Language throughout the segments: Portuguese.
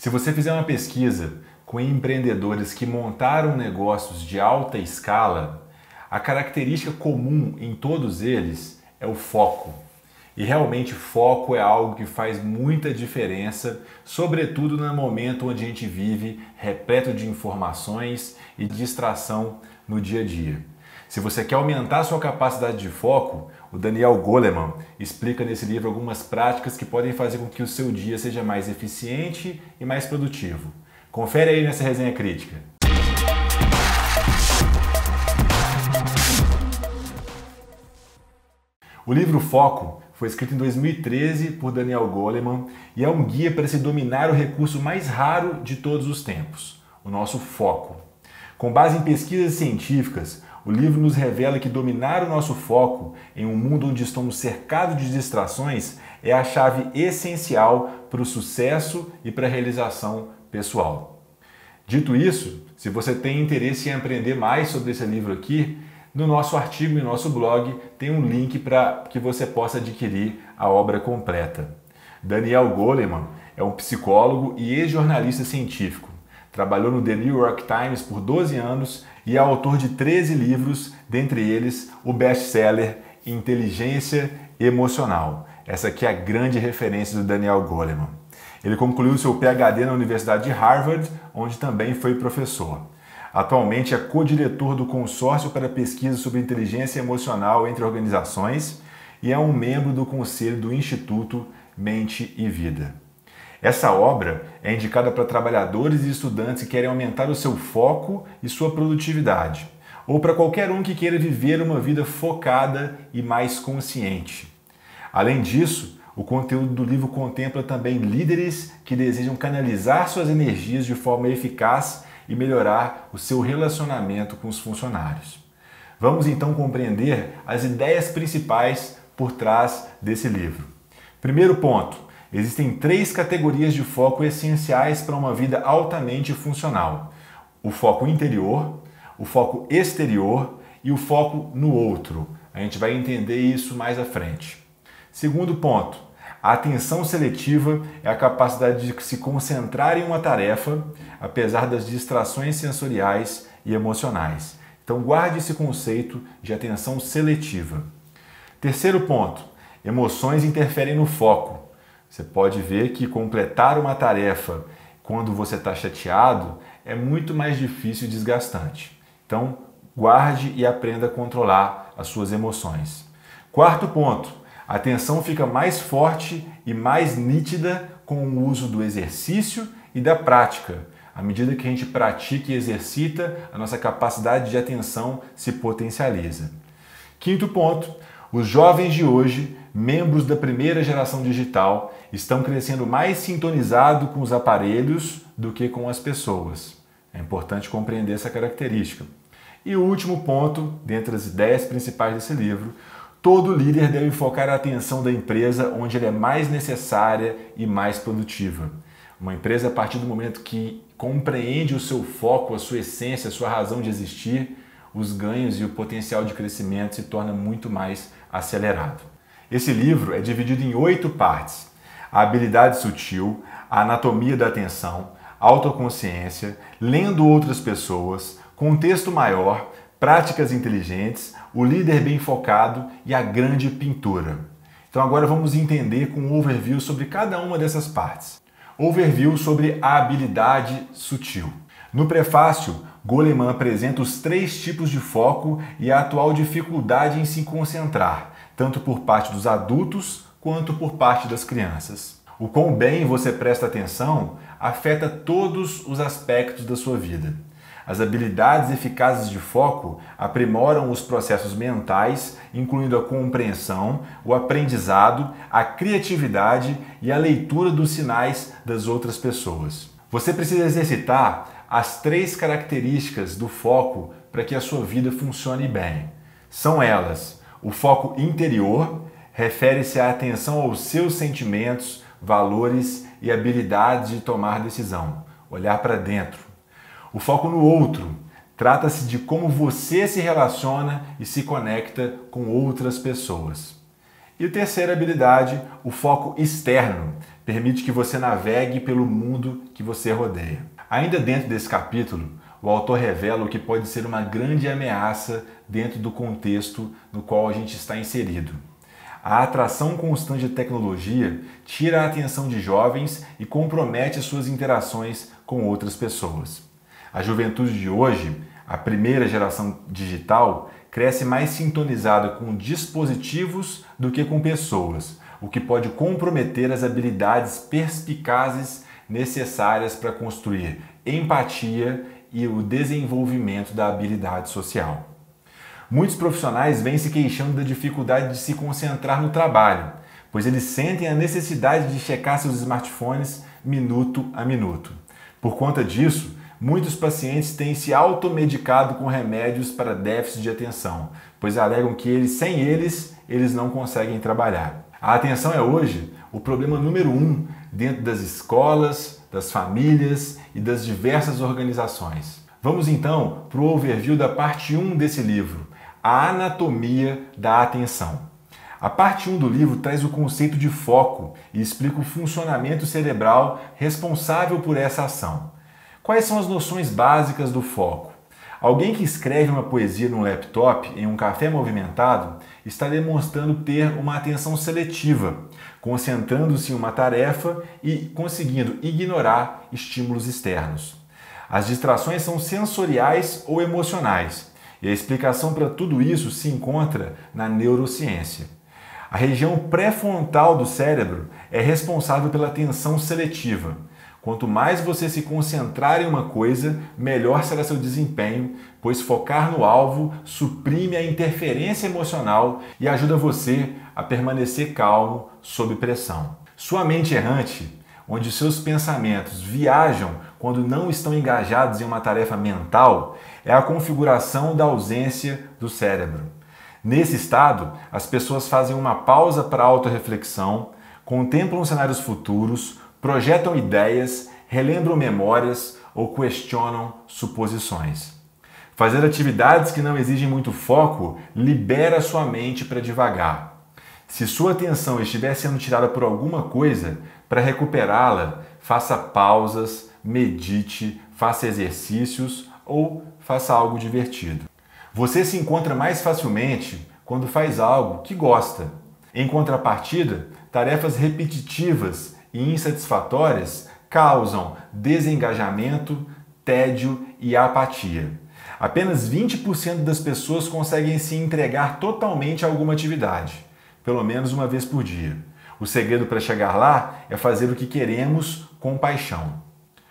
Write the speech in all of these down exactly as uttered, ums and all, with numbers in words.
Se você fizer uma pesquisa com empreendedores que montaram negócios de alta escala, a característica comum em todos eles é o foco. E realmente foco é algo que faz muita diferença, sobretudo no momento onde a gente vive repleto de informações e distração no dia a dia. Se você quer aumentar a sua capacidade de foco, o Daniel Goleman explica nesse livro algumas práticas que podem fazer com que o seu dia seja mais eficiente e mais produtivo. Confere aí nessa resenha crítica. O livro Foco foi escrito em dois mil e treze por Daniel Goleman e é um guia para se dominar o recurso mais raro de todos os tempos, o nosso foco. Com base em pesquisas científicas, o livro nos revela que dominar o nosso foco em um mundo onde estamos cercados de distrações é a chave essencial para o sucesso e para a realização pessoal. Dito isso, se você tem interesse em aprender mais sobre esse livro aqui, no nosso artigo e nosso blog tem um link para que você possa adquirir a obra completa. Daniel Goleman é um psicólogo e ex-jornalista científico. Trabalhou no The New York Times por doze anos e é autor de treze livros, dentre eles o best-seller Inteligência Emocional. Essa aqui é a grande referência do Daniel Goleman. Ele concluiu seu P H D na Universidade de Harvard, onde também foi professor. Atualmente é co-diretor do Consórcio para Pesquisa sobre Inteligência Emocional entre Organizações e é um membro do Conselho do Instituto Mente e Vida. Essa obra é indicada para trabalhadores e estudantes que querem aumentar o seu foco e sua produtividade, ou para qualquer um que queira viver uma vida focada e mais consciente. Além disso, o conteúdo do livro contempla também líderes que desejam canalizar suas energias de forma eficaz e melhorar o seu relacionamento com os funcionários. Vamos então compreender as ideias principais por trás desse livro. Primeiro ponto, existem três categorias de foco essenciais para uma vida altamente funcional: o foco interior, o foco exterior e o foco no outro. A gente vai entender isso mais à frente. Segundo ponto, a atenção seletiva é a capacidade de se concentrar em uma tarefa, apesar das distrações sensoriais e emocionais. Então guarde esse conceito de atenção seletiva. Terceiro ponto, emoções interferem no foco. Você pode ver que completar uma tarefa quando você está chateado é muito mais difícil e desgastante. Então guarde e aprenda a controlar as suas emoções. Quarto ponto, a atenção fica mais forte e mais nítida com o uso do exercício e da prática. À medida que a gente pratica e exercita, a nossa capacidade de atenção se potencializa. Quinto ponto, os jovens de hoje, membros da primeira geração digital, estão crescendo mais sintonizados com os aparelhos do que com as pessoas. É importante compreender essa característica. E o último ponto, dentre as ideias principais desse livro, todo líder deve focar a atenção da empresa onde ela é mais necessária e mais produtiva. Uma empresa, a partir do momento que compreende o seu foco, a sua essência, a sua razão de existir, os ganhos e o potencial de crescimento se torna muito mais acelerado. Esse livro é dividido em oito partes: a habilidade sutil, a anatomia da atenção, autoconsciência, lendo outras pessoas, contexto maior, práticas inteligentes, o líder bem focado e a grande pintura. Então agora vamos entender com um overview sobre cada uma dessas partes. Overview sobre a habilidade sutil. No prefácio, Goleman apresenta os três tipos de foco e a atual dificuldade em se concentrar, tanto por parte dos adultos quanto por parte das crianças. O quão bem você presta atenção afeta todos os aspectos da sua vida. As habilidades eficazes de foco aprimoram os processos mentais, incluindo a compreensão, o aprendizado, a criatividade e a leitura dos sinais das outras pessoas. Você precisa exercitar as três características do foco para que a sua vida funcione bem. São elas: o foco interior, refere-se à atenção aos seus sentimentos, valores e habilidades de tomar decisão, olhar para dentro. O foco no outro trata-se de como você se relaciona e se conecta com outras pessoas. E a terceira habilidade, o foco externo, permite que você navegue pelo mundo que você rodeia. Ainda dentro desse capítulo, o autor revela o que pode ser uma grande ameaça dentro do contexto no qual a gente está inserido. A atração constante de tecnologia tira a atenção de jovens e compromete suas interações com outras pessoas. A juventude de hoje, a primeira geração digital, cresce mais sintonizada com dispositivos do que com pessoas, o que pode comprometer as habilidades perspicazes necessárias para construir empatia e o desenvolvimento da habilidade social. Muitos profissionais vêm se queixando da dificuldade de se concentrar no trabalho, pois eles sentem a necessidade de checar seus smartphones minuto a minuto. Por conta disso, muitos pacientes têm se automedicado com remédios para déficit de atenção, pois alegam que eles, sem eles, eles não conseguem trabalhar. A atenção é hoje o problema número um dentro das escolas, das famílias e das diversas organizações. Vamos então para o overview da parte um desse livro, a anatomia da atenção. A parte um do livro traz o conceito de foco e explica o funcionamento cerebral responsável por essa ação. Quais são as noções básicas do foco? Alguém que escreve uma poesia no laptop em um café movimentado está demonstrando ter uma atenção seletiva, concentrando-se em uma tarefa e conseguindo ignorar estímulos externos. As distrações são sensoriais ou emocionais, e a explicação para tudo isso se encontra na neurociência. A região pré-frontal do cérebro é responsável pela atenção seletiva. Quanto mais você se concentrar em uma coisa, melhor será seu desempenho, pois focar no alvo suprime a interferência emocional e ajuda você a permanecer calmo sob pressão. Sua mente errante, onde seus pensamentos viajam quando não estão engajados em uma tarefa mental, é a configuração da ausência do cérebro. Nesse estado, as pessoas fazem uma pausa para a autorreflexão, contemplam cenários futuros, projetam ideias, relembram memórias ou questionam suposições. Fazer atividades que não exigem muito foco libera sua mente para divagar. Se sua atenção estiver sendo tirada por alguma coisa, para recuperá-la, faça pausas, medite, faça exercícios ou faça algo divertido. Você se encontra mais facilmente quando faz algo que gosta. Em contrapartida, tarefas repetitivas e insatisfatórias causam desengajamento, tédio e apatia. Apenas vinte por cento das pessoas conseguem se entregar totalmente a alguma atividade, pelo menos uma vez por dia. O segredo para chegar lá é fazer o que queremos com paixão.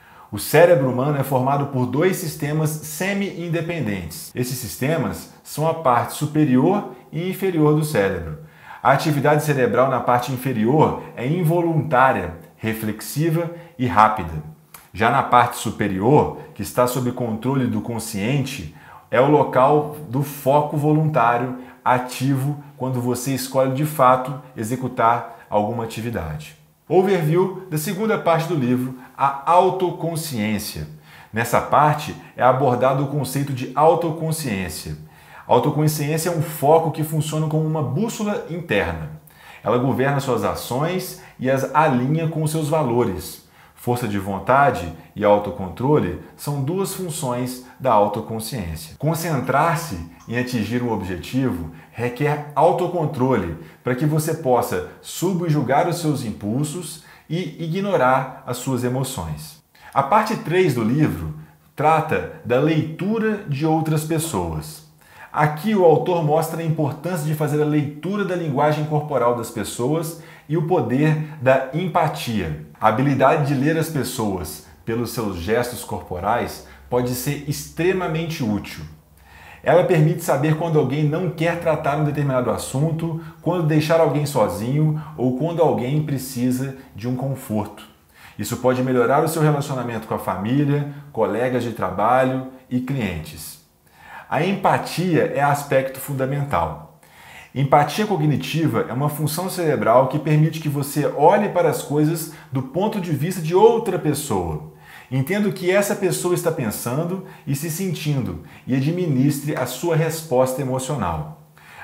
O cérebro humano é formado por dois sistemas semi-independentes. Esses sistemas são a parte superior e inferior do cérebro. A atividade cerebral na parte inferior é involuntária, reflexiva e rápida. Já na parte superior, que está sob controle do consciente, é o local do foco voluntário ativo quando você escolhe de fato executar alguma atividade. Overview da segunda parte do livro, a autoconsciência. Nessa parte é abordado o conceito de autoconsciência. A autoconsciência é um foco que funciona como uma bússola interna. Ela governa suas ações e as alinha com seus valores. Força de vontade e autocontrole são duas funções da autoconsciência. Concentrar-se em atingir um objetivo requer autocontrole para que você possa subjugar os seus impulsos e ignorar as suas emoções. A parte três do livro trata da leitura de outras pessoas. Aqui o autor mostra a importância de fazer a leitura da linguagem corporal das pessoas e o poder da empatia. A habilidade de ler as pessoas pelos seus gestos corporais pode ser extremamente útil. Ela permite saber quando alguém não quer tratar um determinado assunto, quando deixar alguém sozinho ou quando alguém precisa de um conforto. Isso pode melhorar o seu relacionamento com a família, colegas de trabalho e clientes. A empatia é aspecto fundamental. Empatia cognitiva é uma função cerebral que permite que você olhe para as coisas do ponto de vista de outra pessoa. Entenda o que essa pessoa está pensando e se sentindo e administre a sua resposta emocional.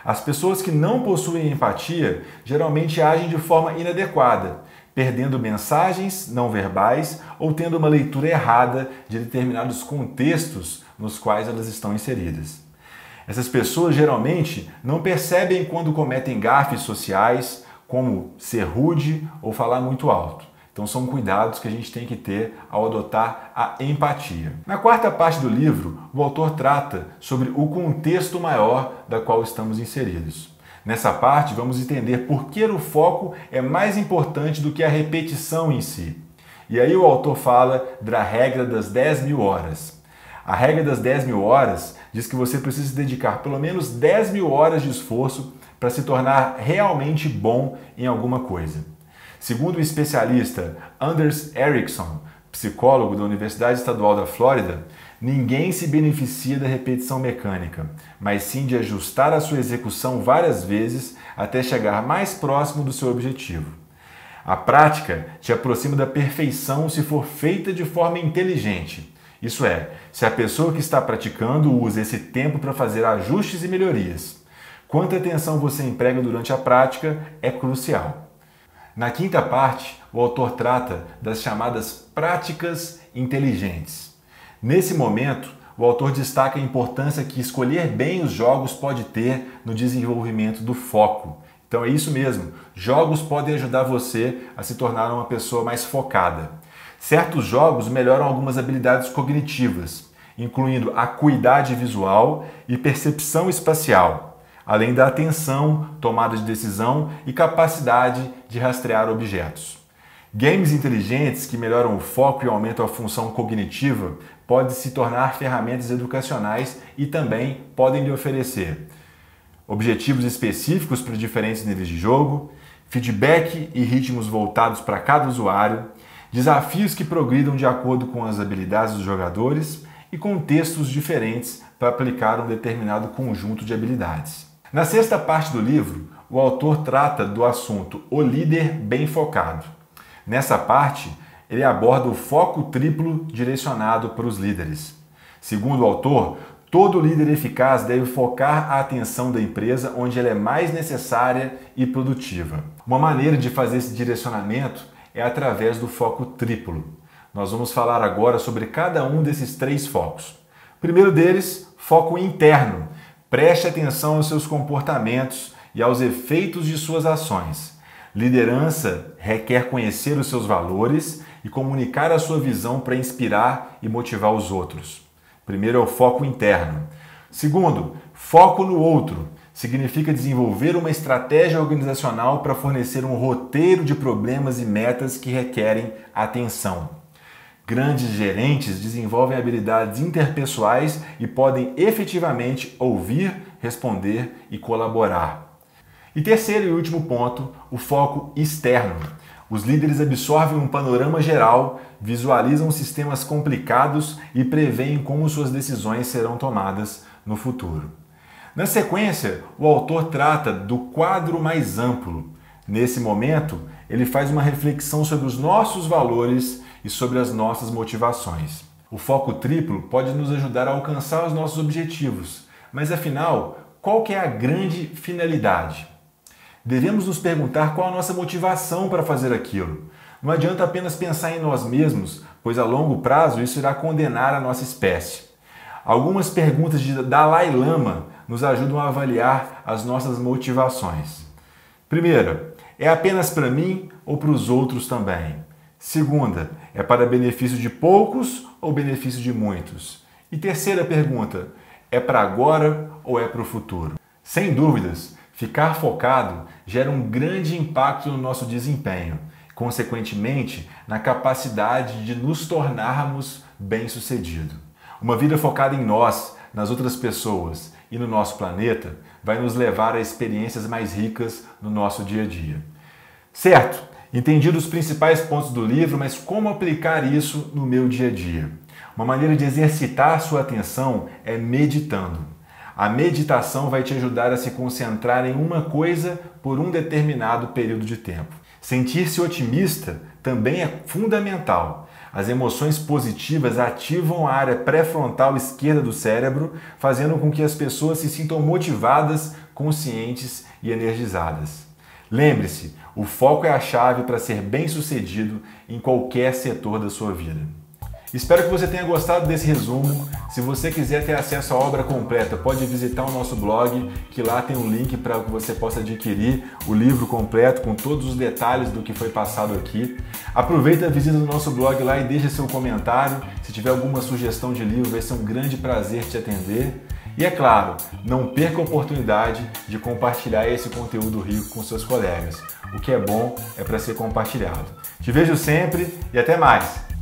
As pessoas que não possuem empatia geralmente agem de forma inadequada, perdendo mensagens não verbais ou tendo uma leitura errada de determinados contextos nos quais elas estão inseridas. Essas pessoas geralmente não percebem quando cometem gafes sociais, como ser rude ou falar muito alto. Então são cuidados que a gente tem que ter ao adotar a empatia. Na quarta parte do livro, o autor trata sobre o contexto maior da qual estamos inseridos. Nessa parte, vamos entender por que o foco é mais importante do que a repetição em si. E aí o autor fala da regra das dez mil horas. A regra das dez mil horas diz que você precisa se dedicar pelo menos dez mil horas de esforço para se tornar realmente bom em alguma coisa. Segundo o especialista Anders Ericsson, psicólogo da Universidade Estadual da Flórida, ninguém se beneficia da repetição mecânica, mas sim de ajustar a sua execução várias vezes até chegar mais próximo do seu objetivo. A prática te aproxima da perfeição se for feita de forma inteligente. Isso é, se a pessoa que está praticando usa esse tempo para fazer ajustes e melhorias. Quanta atenção você emprega durante a prática é crucial. Na quinta parte, o autor trata das chamadas práticas inteligentes. Nesse momento, o autor destaca a importância que escolher bem os jogos pode ter no desenvolvimento do foco. Então é isso mesmo, jogos podem ajudar você a se tornar uma pessoa mais focada. Certos jogos melhoram algumas habilidades cognitivas, incluindo acuidade visual e percepção espacial, além da atenção, tomada de decisão e capacidade de rastrear objetos. Games inteligentes que melhoram o foco e aumentam a função cognitiva podem se tornar ferramentas educacionais e também podem lhe oferecer objetivos específicos para diferentes níveis de jogo, feedback e ritmos voltados para cada usuário, desafios que progridam de acordo com as habilidades dos jogadores e contextos diferentes para aplicar um determinado conjunto de habilidades. Na sexta parte do livro, o autor trata do assunto O Líder Bem Focado. Nessa parte, ele aborda o foco triplo direcionado para os líderes. Segundo o autor, todo líder eficaz deve focar a atenção da empresa onde ela é mais necessária e produtiva. Uma maneira de fazer esse direcionamento é através do foco triplo. Nós vamos falar agora sobre cada um desses três focos. O primeiro deles, foco interno. Preste atenção aos seus comportamentos e aos efeitos de suas ações. Liderança requer conhecer os seus valores e comunicar a sua visão para inspirar e motivar os outros. Primeiro é o foco interno. Segundo, foco no outro. Significa desenvolver uma estratégia organizacional para fornecer um roteiro de problemas e metas que requerem atenção. Grandes gerentes desenvolvem habilidades interpessoais e podem efetivamente ouvir, responder e colaborar. E terceiro e último ponto, o foco externo. Os líderes absorvem um panorama geral, visualizam sistemas complicados e preveem como suas decisões serão tomadas no futuro. Na sequência, o autor trata do quadro mais amplo. Nesse momento, ele faz uma reflexão sobre os nossos valores e sobre as nossas motivações. O foco triplo pode nos ajudar a alcançar os nossos objetivos, mas afinal, qual que é a grande finalidade? Devemos nos perguntar qual a nossa motivação para fazer aquilo. Não adianta apenas pensar em nós mesmos, pois a longo prazo isso irá condenar a nossa espécie. Algumas perguntas de Dalai Lama nos ajudam a avaliar as nossas motivações. Primeira, é apenas para mim ou para os outros também? Segunda, é para benefício de poucos ou benefício de muitos? E terceira pergunta, é para agora ou é para o futuro? Sem dúvidas, ficar focado gera um grande impacto no nosso desempenho, consequentemente, na capacidade de nos tornarmos bem-sucedidos. Uma vida focada em nós, nas outras pessoas e no nosso planeta vai nos levar a experiências mais ricas no nosso dia a dia. Certo? Entendi os principais pontos do livro, mas como aplicar isso no meu dia a dia? Uma maneira de exercitar sua atenção é meditando. A meditação vai te ajudar a se concentrar em uma coisa por um determinado período de tempo. Sentir-se otimista também é fundamental. As emoções positivas ativam a área pré-frontal esquerda do cérebro, fazendo com que as pessoas se sintam motivadas conscientes e energizadas. Lembre-se, o foco é a chave para ser bem-sucedido em qualquer setor da sua vida. Espero que você tenha gostado desse resumo. Se você quiser ter acesso à obra completa, pode visitar o nosso blog, que lá tem um link para que você possa adquirir o livro completo com todos os detalhes do que foi passado aqui. Aproveita a visita do nosso blog lá e deixa seu comentário. Se tiver alguma sugestão de livro, vai ser um grande prazer te atender. E é claro, não perca a oportunidade de compartilhar esse conteúdo rico com seus colegas. O que é bom é para ser compartilhado. Te vejo sempre e até mais!